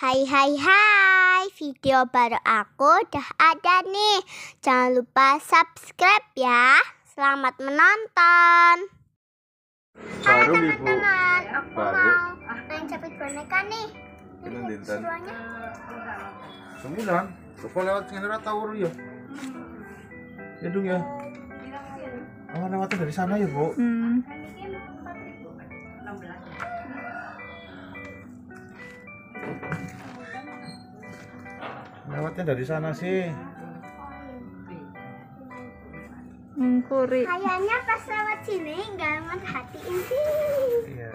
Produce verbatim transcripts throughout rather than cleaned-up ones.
Hai hai hai, video baru aku udah ada nih. Jangan lupa subscribe ya. Selamat menonton. Hai teman-teman, aku baru. mau main capit boneka nih. Ini Ini dinten. seruannya. Sembilan. Kok lewat sini tahu ya? Ya dong ya. Oh, lewatnya dari sana ya, Bu. Hmm. Lewatnya dari sana sih. Hmm, kuri. Kayaknya pas lewat sini nggak merhatiin sih. Iya.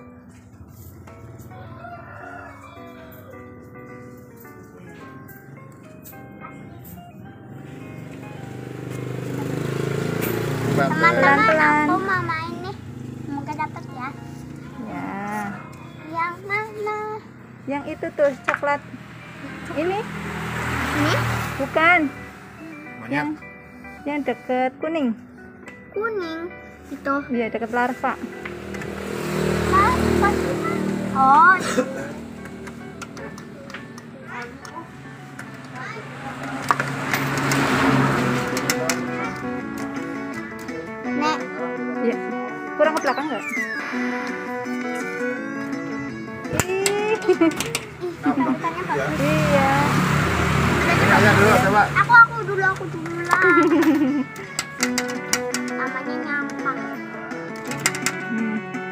Teman-teman, Pelan-pelan. aku mau main nih. Semoga dapat ya. Ya. Yang mana? Yang itu tuh coklat. Ini Ini bukan. Banyak. Yang yang deket kuning. kuning. Itu. Iya, deket larva. Ah, pasti. Oh. Nek, Iya. Kurang ke belakang enggak? Ih. cabutannya bagus. Iya. Ayo dulu coba. Aku aku dulu aku dulu lah. Namanya nyampah. Hmm.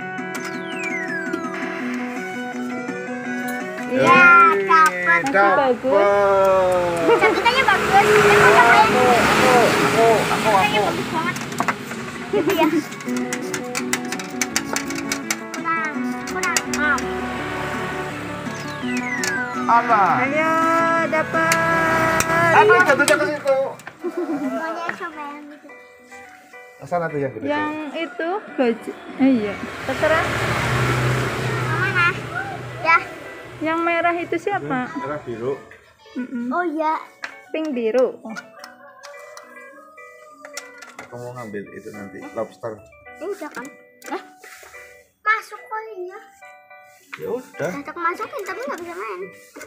Ya, Iya. dapat. Masih bagus. Cabutannya bagus. Dia mau main. Aku, aku, aku, aku, Cabutannya aku. bagus banget. Gitu ya. Kurang, kurang. Ah. Allah. Ayo dapat. Aduh, jatuhnya ke situ. Maunya coba yang gitu. Sana tuh yang gede. Yang itu gaji. Eh, iya. Terserah. Yang mana? Ya. Yang merah itu siapa? Merah biru. Mm-mm. Oh iya. Pink biru. Aku mau ngambil itu nanti lobster. Ini udah kan? Eh? Masuk kok ini. Ya udah. Ajak masukin tapi nggak bisa main.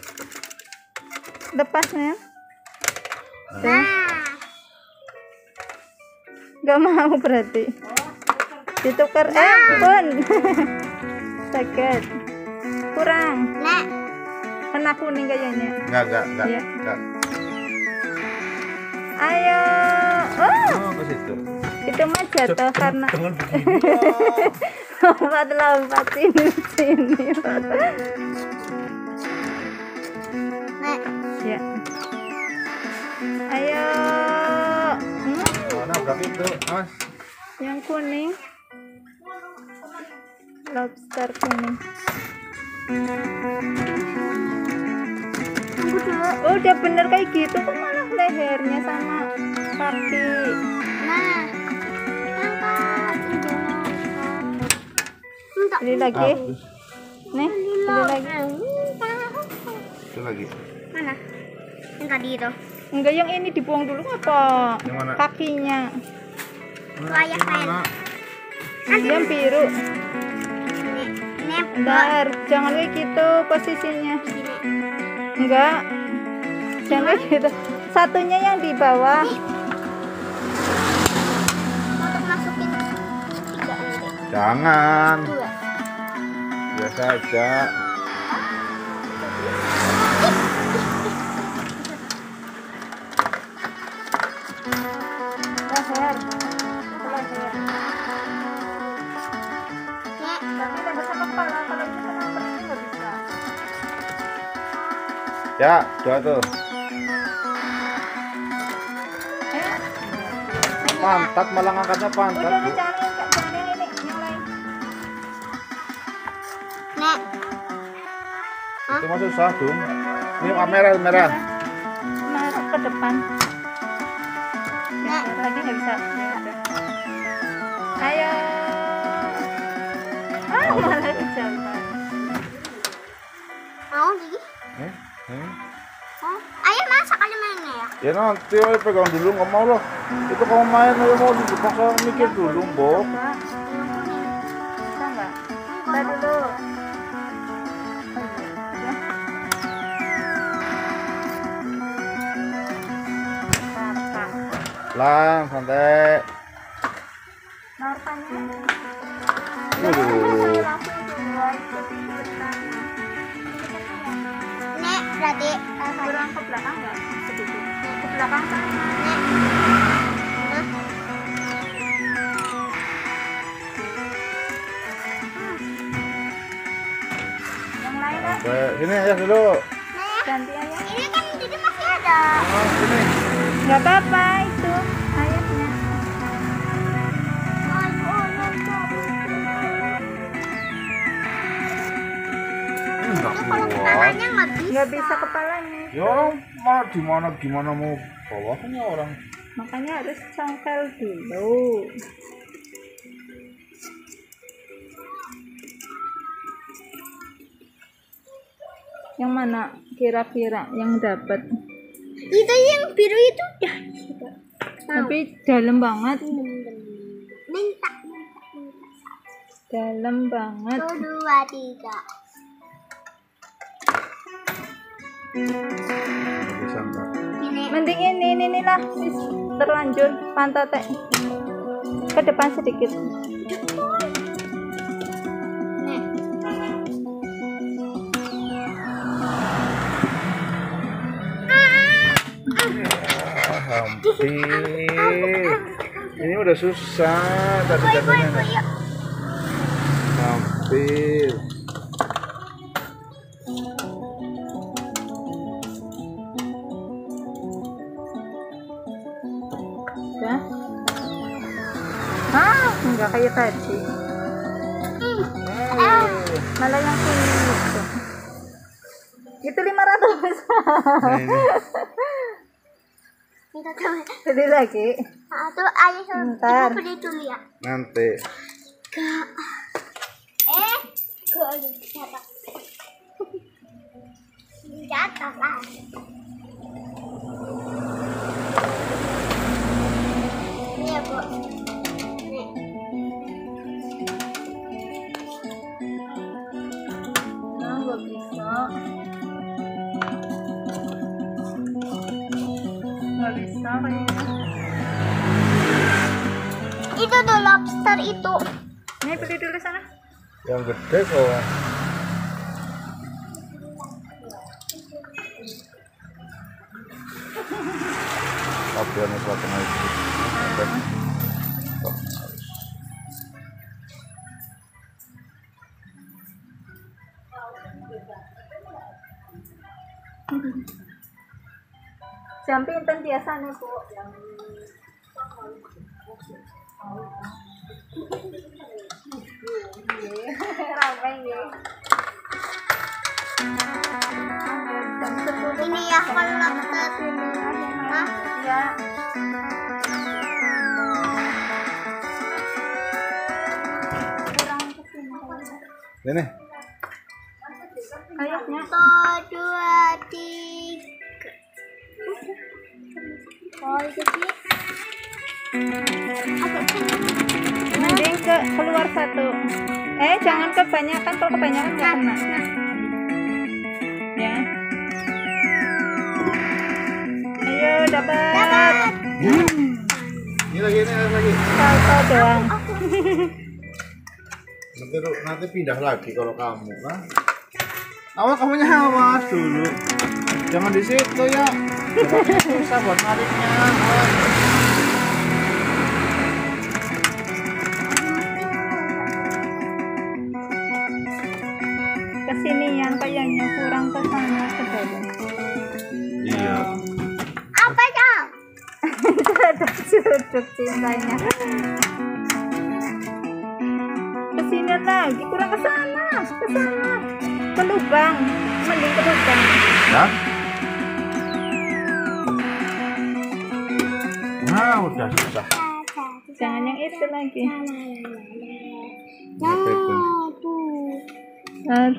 Lepasnya. Nah. Gak mau berarti. Ditukar. Eh, pun. Sakit. Kurang. Nek. Kena kuning kayaknya. Enggak, enggak, enggak. Iya. Enggak. Ayo. Oh, Oh, ke situ. itu mah jatuh karena Jangan begini. lompat-lompatin di sini. Nek. Ya. Ayo. Hmm, Oh, nabrak itu, Mas. yang kuning. Lobster kuning. Tunggu dulu. Oh, udah bener kayak gitu kok malah lehernya sama kaki. Nah. Angkat. Enggak. Ini lagi. Habis. Nih, ini lagi. Itu lagi. Mana? Yang tadi itu. Enggak, yang ini dibuang dulu apa? Yang mana? Kakinya. Layak main. Mana? Yang biru. Ini. Ini. Bentar, jangan kayak gitu posisinya. Ini. Enggak. Jangan kayak gitu. Satunya yang di bawah. Untuk masukin tiga ini. Jangan. Dua. Biasa aja. Leher. Itu leher. Nek. Tapi tidak bisa kepala. Kalau ini sama perutnya nggak bisa. Ya, dua tuh. Eh, Pantat malah ngangkatnya pantat, udah Bu. jangan yang jangan yang ini, yang lain. Nek. Itu mah susah, Dum. Ini kamera merah. Masuk ke depan. Nek. Lagi nggak bisa. Ya udah. Ayo. Ah, malah kejauhan. Mau gigi? Eh, eh. Oh. Ayo masak aja mainnya ya. Ya nanti ayo pegang dulu, nggak mau loh. Itu kamu main ayo mau dipaksa mikir dulu, Mbok. Pak, Yang kuning. bisa nggak? Kita dulu. Pelan, santai. Norpanya. Waduh. Nek, berarti Kurang ke belakang nggak? Sedikit. Ke belakang kan? Yang lain lah. Oke, sini ya dulu. Ganti ayah. ini kan di sini masih ada. Oh, sini. Nggak apa-apa itu ayahnya. Enggak Itu kalau kuat. kepalanya nggak bisa. Nggak bisa kepalanya. Ya orang mah gimana gimana mau bawahnya orang. Makanya harus congkel dulu. Yang mana kira-kira yang dapat? Itu yang biru itu udah. Tapi dalam banget. Minta. Dalam banget. Satu, dua, tiga. Bisa enggak? Ini. Mending ini, ini, ini lah. Wis, terlanjur pantatnya. Ke depan sedikit. Nih. Ah, hampir. Ini udah susah tadi Ibu, ibu, katanya. ibu, yuk. Hampir. Ya. Ah, enggak kayak tadi. Ah. Malah yang kuning itu. Itu lima ratus. Nah, ini. Minta teman. Beli lagi. Nah, tuh ayah suruh Bentar. ibu beli dulu ya. Nanti. Kak. Eh, kok jatuh. Jatuh lah. Ini ya, Bu. Nih. Nah, nggak bisa. Nggak bisa kayaknya. Itu tuh lobster itu. Ini beli dulu sana. Yang gede kok. Tapi anu selatan lagi. Oh, Jam pinten biasa nih, Bu. Ramai ya. Ini ya kalau lobster. Hah? Ya. ini. Ayahnya. Satu, dua, tiga. Oh, itu sih. Agak kenyang. Mending ke keluar satu. Eh, jangan kebanyakan, kalau kebanyakan nggak kena. Ya. Ayo dapat. Dapat. Ini lagi ini lagi. Satu doang. Nanti nanti pindah lagi kalau kamu kan. Awas kamunya awas dulu. Jangan di situ ya. Susah buat nariknya. Awas. Kesinian kayaknya kurang ke sana ke dalam. Iya. Apa dong? Ada sudut cintanya. Kesini lagi kurang ke sana, ke sana. Ke lubang, mending ke lubang. Ya? Nah, udah susah. Jangan yang itu lagi. Apa itu? Nah,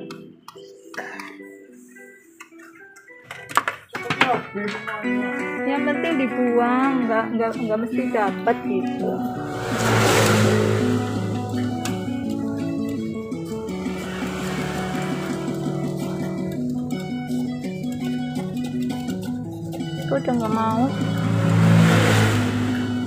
yang penting dibuang, nggak nggak nggak mesti dapat gitu. Aku udah nggak mau.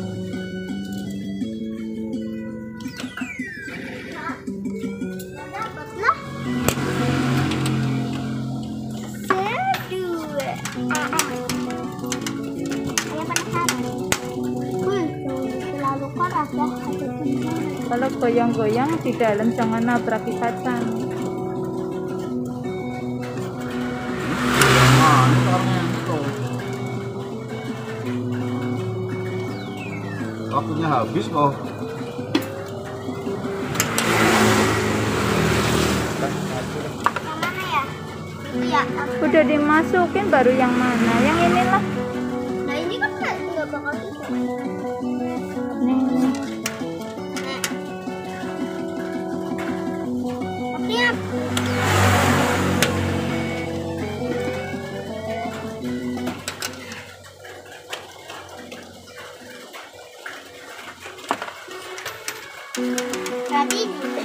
Ayo penasaran. Hmm, terlalu keras ya. Kalau goyang-goyang di dalam jangan nabrak kaca. Nah, ini orangnya itu. Waktunya habis kok. Yang mana ya? Iya. aku- Udah dimasukin baru yang mana? Yang inilah. Nah ini kan nggak nggak bakal bisa. Nih. Artinya berarti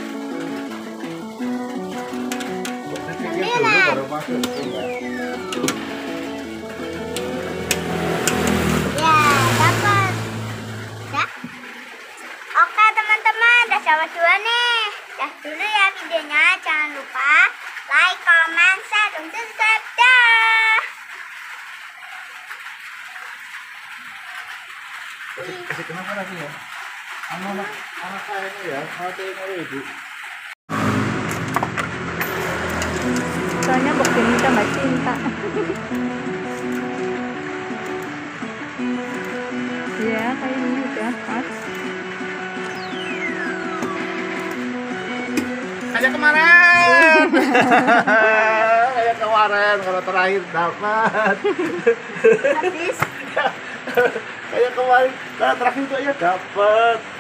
Pikir dulu baru masuk. ya dapat. Ya. Oke teman-teman, udah sama dua nih. Dah dulu ya videonya. Jangan lupa like, comment, share, dan subscribe. Dah. Kasih kasih kenapa lagi ya? Anak anak saya ini ya, hati ini ibu. Soalnya bukti ini tambah cinta. Ya, kayaknya udah pas. Kayak kemarin. Kayak kemarin kalau terakhir dapat. Habis. Kayak kemarin kalau terakhir itu ya dapat.